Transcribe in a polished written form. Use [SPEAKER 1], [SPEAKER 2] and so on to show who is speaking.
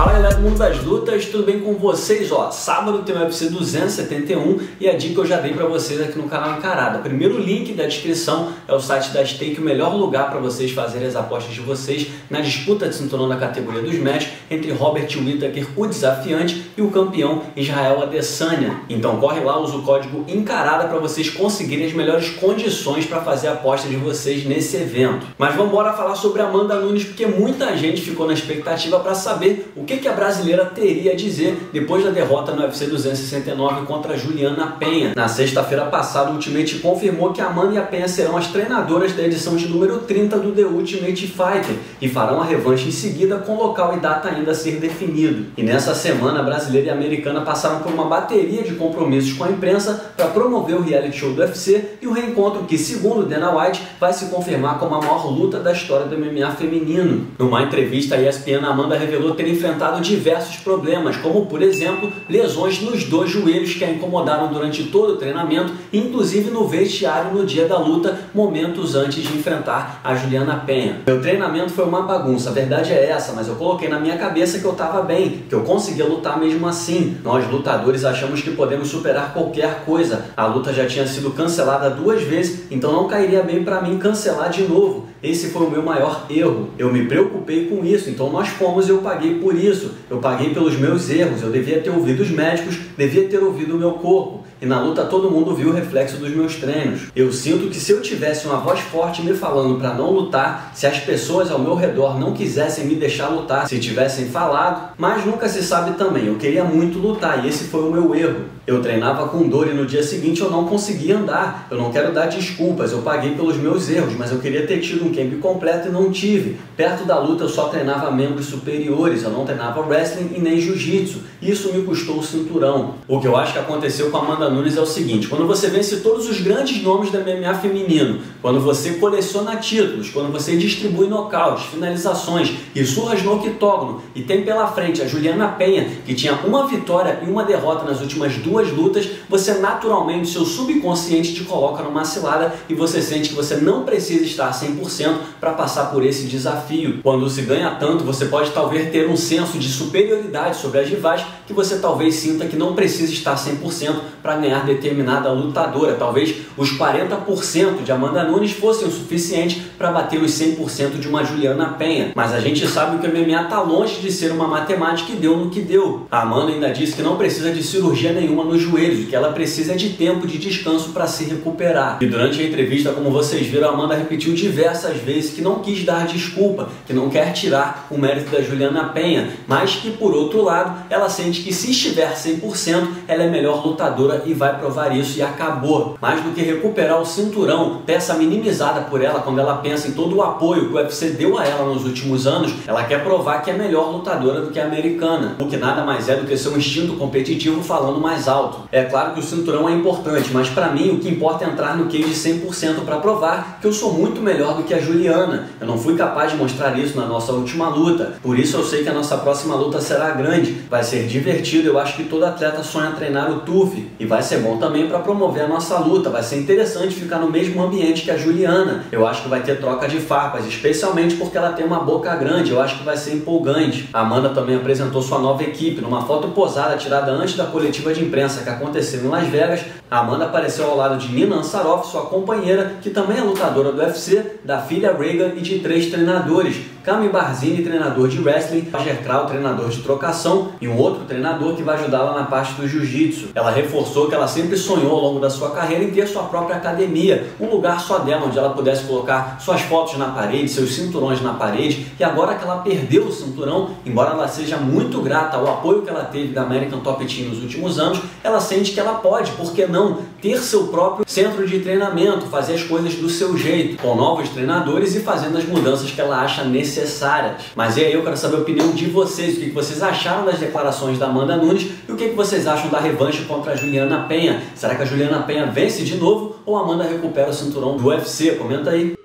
[SPEAKER 1] Fala galera do mundo das lutas, tudo bem com vocês? Ó, sábado tem o UFC 271 e a dica eu já dei pra vocês aqui no canal Encarada. O primeiro link da descrição é o site da Stake, o melhor lugar para vocês fazerem as apostas de vocês na disputa de cinturão da categoria dos médios entre Robert Whittaker, o desafiante, e o campeão Israel Adesanya. Então corre lá, usa o código Encarada para vocês conseguirem as melhores condições para fazer a aposta de vocês nesse evento. Mas vamos embora falar sobre a Amanda Nunes, porque muita gente ficou na expectativa para saber o que a brasileira teria a dizer depois da derrota no UFC 269 contra a Juliana Penha. Na sexta-feira passada, o Ultimate confirmou que a Amanda e a Penha serão as treinadoras da edição de número 30 do The Ultimate Fighter e farão a revanche em seguida, com local e data ainda a ser definido. E nessa semana, a brasileira e a americana passaram por uma bateria de compromissos com a imprensa para promover o reality show do UFC e o reencontro que, segundo Dana White, vai se confirmar como a maior luta da história do MMA feminino. Numa entrevista, a ESPN, a Amanda revelou ter enfrentado diversos problemas, como por exemplo, lesões nos dois joelhos que a incomodaram durante todo o treinamento, inclusive no vestiário no dia da luta, momentos antes de enfrentar a Juliana Penha. Meu treinamento foi uma bagunça, a verdade é essa, mas eu coloquei na minha cabeça que eu estava bem, que eu conseguia lutar mesmo assim. Nós lutadores achamos que podemos superar qualquer coisa. A luta já tinha sido cancelada 2 vezes, então não cairia bem para mim cancelar de novo. Esse foi o meu maior erro. Eu me preocupei com isso, então nós fomos e eu paguei por isso. Eu paguei pelos meus erros, eu devia ter ouvido os médicos, devia ter ouvido o meu corpo. E na luta todo mundo viu o reflexo dos meus treinos. Eu sinto que se eu tivesse uma voz forte me falando para não lutar, se as pessoas ao meu redor não quisessem me deixar lutar, se tivessem falado, mas nunca se sabe também. Eu queria muito lutar e esse foi o meu erro. Eu treinava com dor e no dia seguinte eu não conseguia andar. Eu não quero dar desculpas, eu paguei pelos meus erros, mas eu queria ter tido um camp completo e não tive. Perto da luta eu só treinava membros superiores, eu não treinava wrestling e nem jiu-jitsu. Isso me custou o cinturão. O que eu acho que aconteceu com a Amanda Nunes é o seguinte: quando você vence todos os grandes nomes do MMA feminino, quando você coleciona títulos, quando você distribui nocautes, finalizações e surras no octógono, e tem pela frente a Juliana Penha, que tinha uma vitória e uma derrota nas últimas 2 lutas, você naturalmente, seu subconsciente te coloca numa cilada e você sente que você não precisa estar 100% para passar por esse desafio. Quando se ganha tanto, você pode talvez ter um senso de superioridade sobre as rivais que você talvez sinta que não precisa estar 100% para ganhar determinada lutadora. Talvez os 40% de Amanda Nunes fossem o suficiente para bater os 100% de uma Juliana Penha. Mas a gente sabe que o MMA está longe de ser uma matemática e deu no que deu. A Amanda ainda disse que não precisa de cirurgia nenhuma nos joelhos, que ela precisa de tempo de descanso para se recuperar. E durante a entrevista, como vocês viram, a Amanda repetiu diversas vezes que não quis dar desculpa, que não quer tirar o mérito da Juliana Penha, mas que por outro lado, ela sente que se estiver 100%, ela é melhor lutadora e vai provar isso e acabou. Mais do que recuperar o cinturão, peça minimizada por ela quando ela pensa em todo o apoio que o UFC deu a ela nos últimos anos, ela quer provar que é melhor lutadora do que a americana, o que nada mais é do que seu instinto competitivo falando mais alto. É claro que o cinturão é importante, mas para mim o que importa é entrar no cage 100% para provar que eu sou muito melhor do que a Juliana. Eu não fui capaz de mostrar isso na nossa última luta, por isso eu sei que a nossa próxima luta será grande, vai ser divertido. Eu acho que todo atleta sonha treinar o TUF e vai ser bom também para promover a nossa luta. Vai ser interessante ficar no mesmo ambiente que a Juliana. Eu acho que vai ter troca de farpas, especialmente porque ela tem uma boca grande. Eu acho que vai ser empolgante. A Amanda também apresentou sua nova equipe numa foto posada tirada antes da coletiva de imprensa que aconteceu em Las Vegas. A Amanda apareceu ao lado de Nina Ansaroff, sua companheira, que também é lutadora do UFC, da filha Reagan e de 3 treinadores: Cami Barzini, treinador de wrestling, Roger Kral, treinador de trocação, e um outro treinador que vai ajudá-la na parte do jiu-jitsu. Ela reforçou que ela sempre sonhou ao longo da sua carreira em ter sua própria academia, um lugar só dela, onde ela pudesse colocar suas fotos na parede, seus cinturões na parede, e agora que ela perdeu o cinturão, embora ela seja muito grata ao apoio que ela teve da American Top Team nos últimos anos, ela sente que ela pode, por que não, ter seu próprio centro de treinamento, fazer as coisas do seu jeito, com novos treinadores e fazendo as mudanças que ela acha necessárias. Mas e aí, eu quero saber a opinião de vocês, o que vocês acharam das declarações da Amanda Nunes e o que vocês acham da revanche contra a Juliana Penha. Será que a Juliana Penha vence de novo ou a Amanda recupera o cinturão do UFC? Comenta aí.